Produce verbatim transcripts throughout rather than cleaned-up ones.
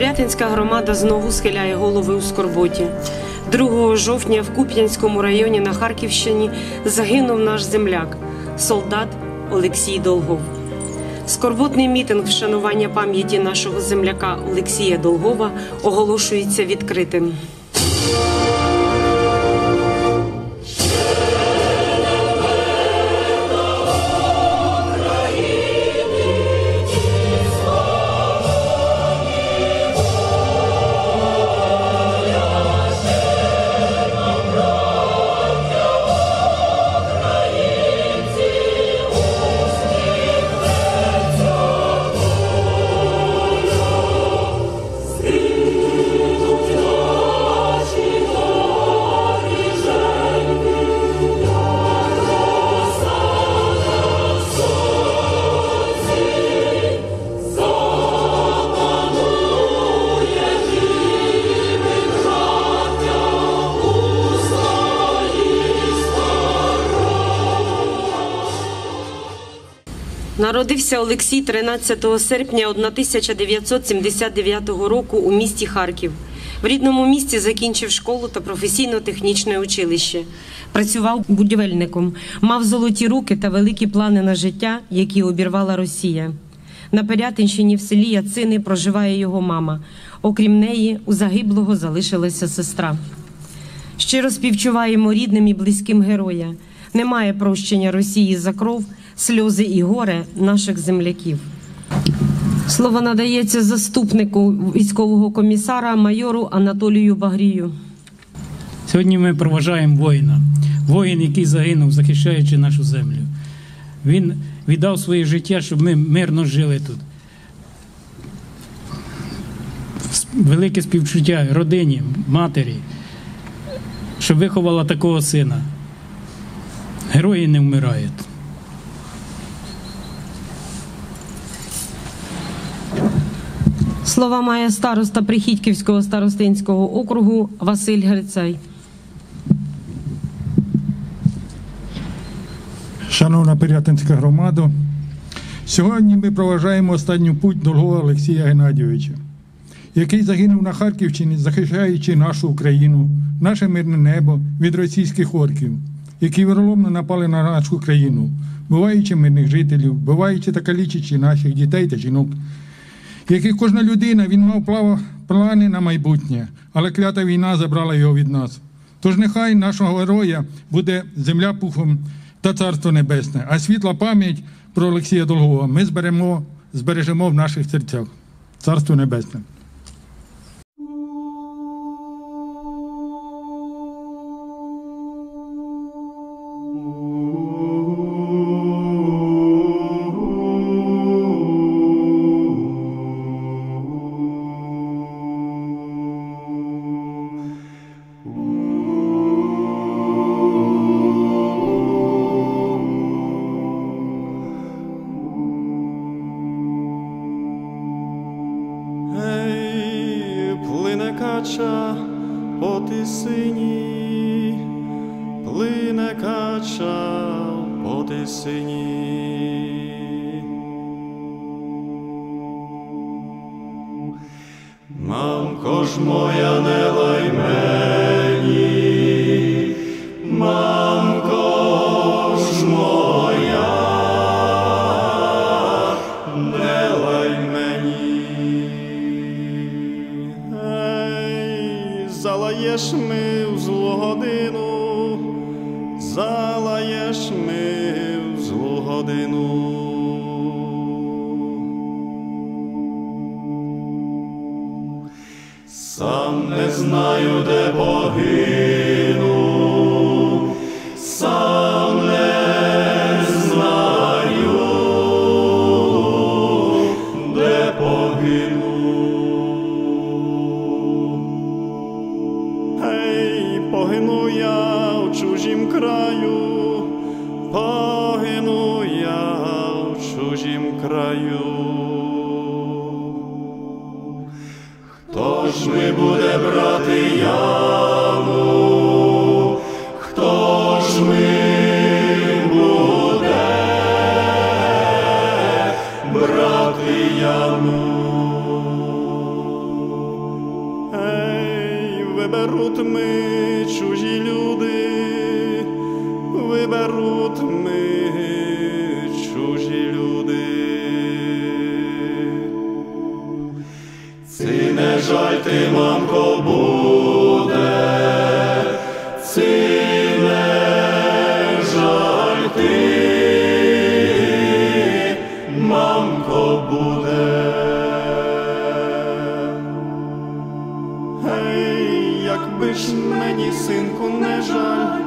Пирятинська громада знову схиляє голови у скорботі. другого жовтня в Куп'янському районі на Харківщині загинув наш земляк, солдат Олексій Долгов. Скорботний мітинг вшанування пам'яті нашого земляка Олексія Долгова оголошується відкритим. Народився Олексій тринадцятого серпня тисяча дев'ятсот сімдесят дев'ятого року у місті Харків. В рідному місті закінчив школу та професійно-технічне училище. Працював будівельником, мав золоті руки та великі плани на життя, які обірвала Росія. На Пирятинщині в селі Яцини проживає його мама. Окрім неї, у загиблого залишилася сестра. Щиро співчуваємо рідним і близьким героя. Немає прощення Росії за кров, сльози і горе наших земляків. Слово надається заступнику військового комісара майору Анатолію Багрію. Сьогодні ми проважаємо воїна. Воїн, який загинув, захищаючи нашу землю. Він віддав своє життя, щоб ми мирно жили тут. Велике співчуття родині, матері, щоб виховала такого сина. Герої не вмирають. Слова має староста Прихідьківського старостинського округу Василь Грицай. Шановна Пирятинська громада, сьогодні ми проважаємо останню путь Долгова Олексія Геннадійовича, який загинув на Харківщині, захищаючи нашу Україну, наше мирне небо від російських орків, які віроломно напали на нашу країну, вбиваючи мирних жителів, вбиваючи та калічачи наших дітей та жінок. Як і кожна людина, він мав плани на майбутнє, але клята війна забрала його від нас. Тож нехай нашого героя буде земля пухом та царство небесне, а світла пам'ять про Олексія Долгова ми зберемо, збережемо в наших серцях. Царство небесне. Кача по тисині, плине кача по тисині. Мамко ж моя, не лай мені, мамко ж моя, не лай мені. Залаєш ми в злу годину, залаєш ми в злу годину. Сам не знаю, де погину, сам не знаю, де погину. Погину я в чужім краю, погину я в чужім краю. Хто ж ми буде брати яму, хто ж ми буде брати яму? виберуть ми чужі люди, виберуть ми чужі люди. Ці не жаль ти, мамко, буде, ці не жаль ти, мамко, буде. Гей, якби ж мені, синку, не жаль,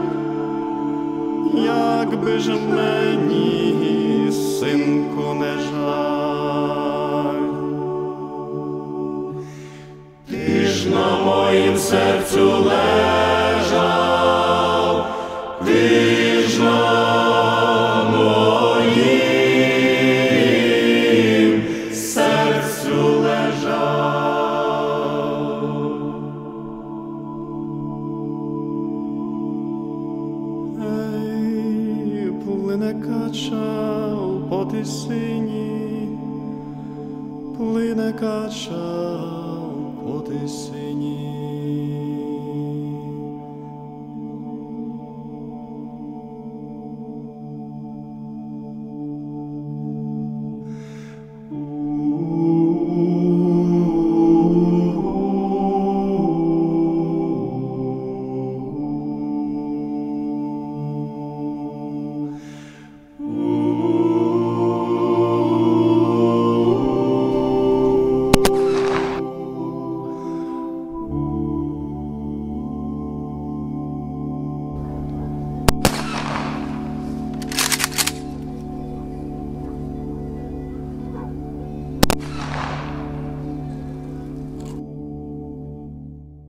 якби ж мені, синку, не жаль. Ти ж на моїм серцю лежав, ти ж на моїм серцю лежав. Ей, плине кача по тисині, плине кача по тисині.